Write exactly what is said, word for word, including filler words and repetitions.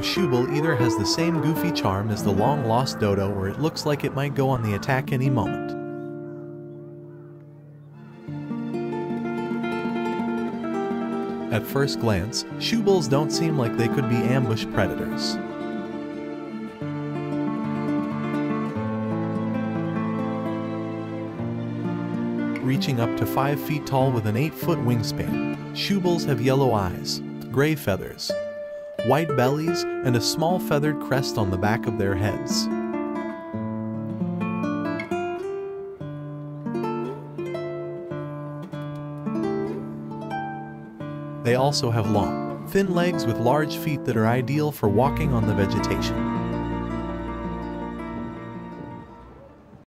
shoebill either has the same goofy charm as the long-lost dodo or it looks like it might go on the attack any moment. At first glance, shoebills don't seem like they could be ambush predators. Reaching up to five feet tall with an eight foot wingspan, shoebills have yellow eyes, gray feathers, white bellies, and a small feathered crest on the back of their heads. They also have long, thin legs with large feet that are ideal for walking on the vegetation.